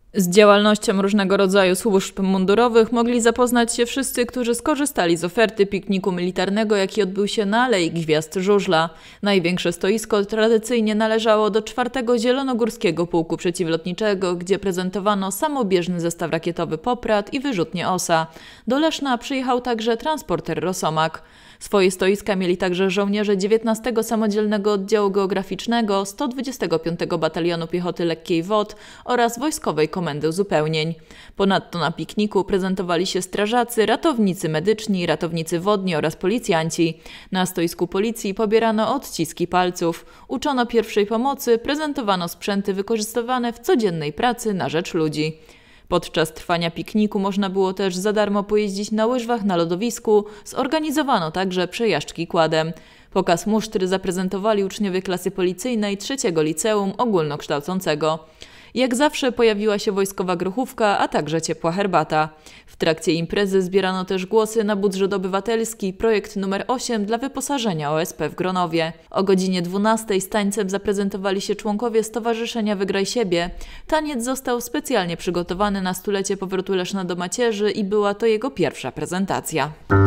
Z działalnością różnego rodzaju służb mundurowych mogli zapoznać się wszyscy, którzy skorzystali z oferty pikniku militarnego, jaki odbył się na Alei Gwiazd Żużla. Największe stoisko tradycyjnie należało do 4. Zielonogórskiego Pułku Przeciwlotniczego, gdzie prezentowano samobieżny zestaw rakietowy Poprad i wyrzutnie OSA. Do Leszna przyjechał także transporter Rosomak. Swoje stoiska mieli także żołnierze 19. Samodzielnego Oddziału Geograficznego, 125. Batalionu Piechoty Lekkiej WOT oraz Wojskowej Komendy Uzupełnień. Ponadto na pikniku prezentowali się strażacy, ratownicy medyczni, ratownicy wodni oraz policjanci. Na stoisku policji pobierano odciski palców, uczono pierwszej pomocy, prezentowano sprzęty wykorzystywane w codziennej pracy na rzecz ludzi. Podczas trwania pikniku można było też za darmo pojeździć na łyżwach na lodowisku, zorganizowano także przejażdżki quadem. Pokaz musztry zaprezentowali uczniowie klasy policyjnej 3. Liceum Ogólnokształcącego. Jak zawsze pojawiła się wojskowa grochówka, a także ciepła herbata. W trakcie imprezy zbierano też głosy na budżet obywatelski, projekt numer 8 dla wyposażenia OSP w Gronowie. O godzinie 12 z tańcem zaprezentowali się członkowie Stowarzyszenia Wygraj Siebie. Taniec został specjalnie przygotowany na stulecie powrotu Leszna do macierzy i była to jego pierwsza prezentacja.